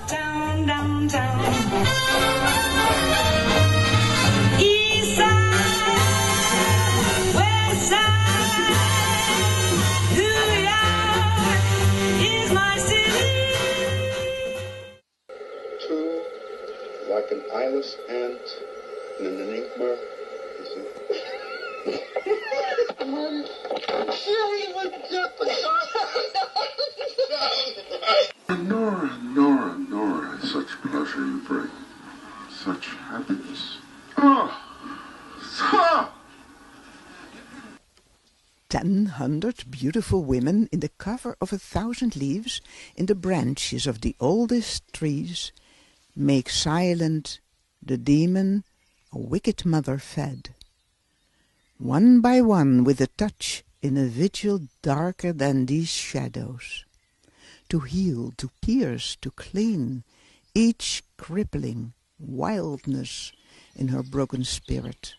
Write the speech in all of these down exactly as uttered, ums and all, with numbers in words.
Uptown, downtown, east side, west side, New York is my city. Two, like an eyeless ant in an enigma. Nora, Nora, Nora, such pleasure you bring, such happiness. Oh, ah! Ten hundred beautiful women in the cover of a thousand leaves in the branches of the oldest trees make silent the demon a wicked mother fed. One by one with a touch in a vigil darker than these shadows. To heal, to pierce, to clean each crippling wildness in her broken spirit.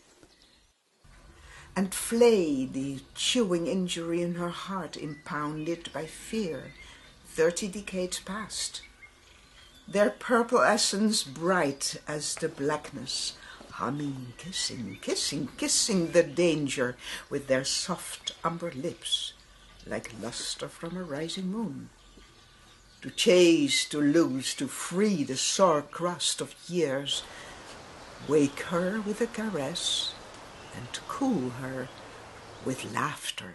And flay the chewing injury in her heart impounded by fear, thirty decades past. Their purple essence bright as the blackness, humming, kissing, kissing, kissing the danger with their soft umber lips, like luster from a rising moon. To chase, to lose, to free the sore crust of years, wake her with a caress, and cool her with laughter.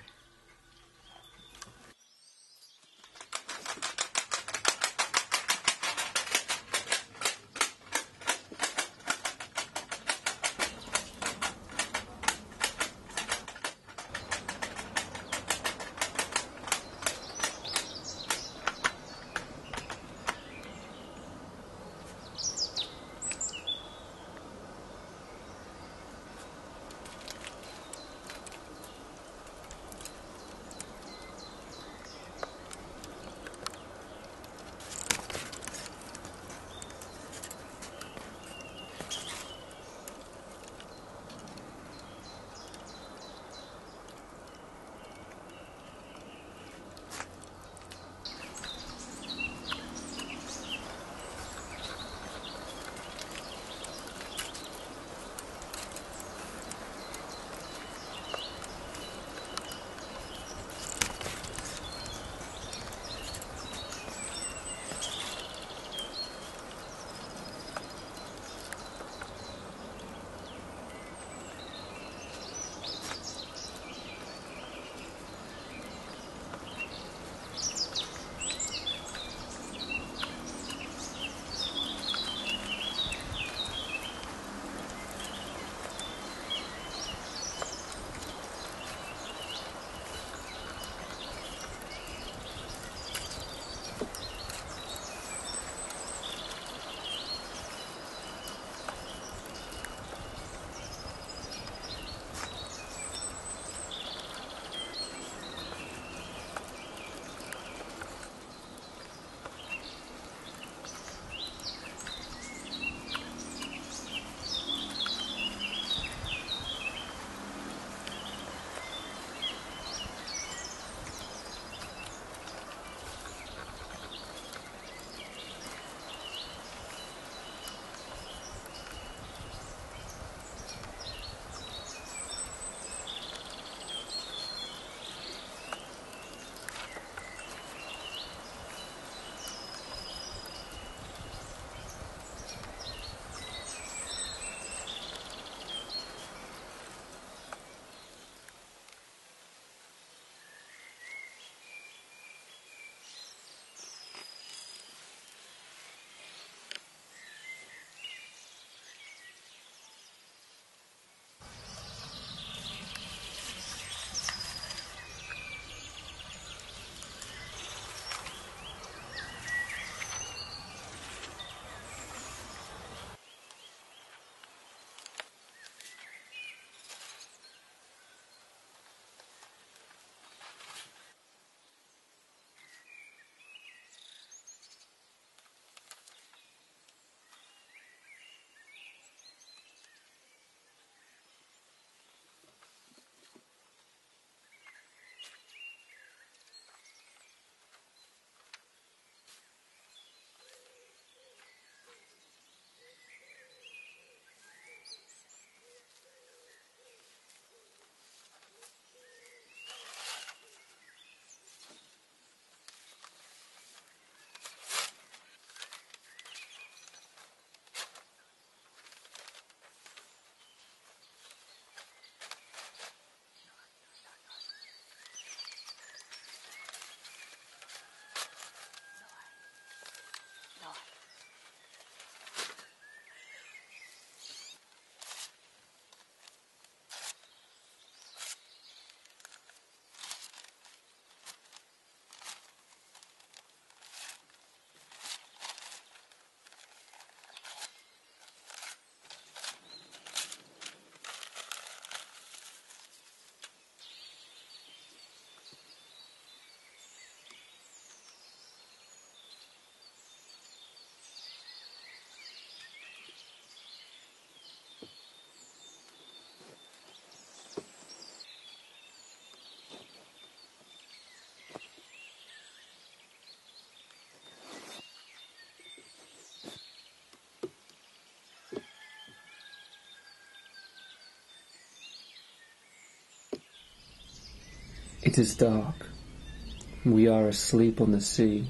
It is dark. We are asleep on the sea.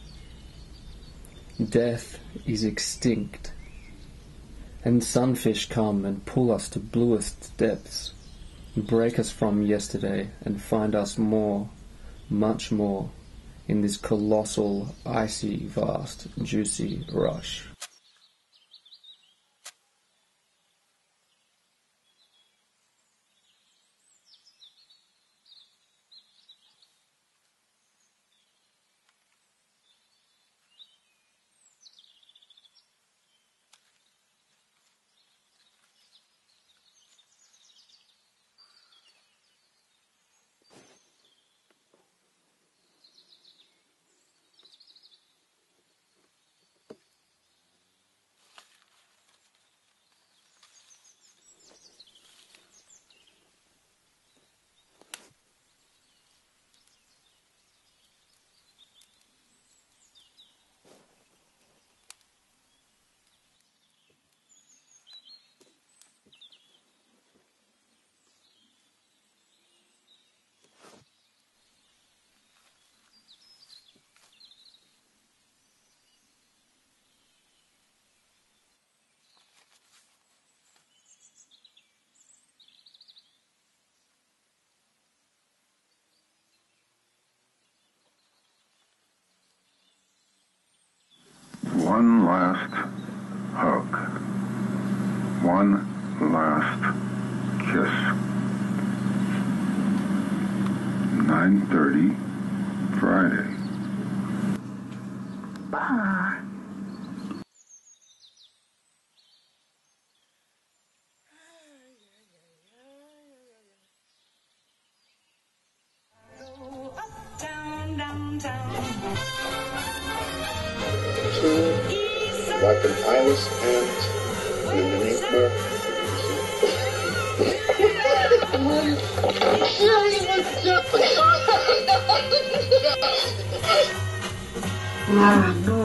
Death is extinct, and sunfish come and pull us to bluest depths, break us from yesterday and find us more, much more, in this colossal, icy, vast, juicy rush. One last hug. One last kiss. nine thirty, Friday. Bye. Up, down, downtown. Two, like an eyeless ant in an enigma. Ah, no.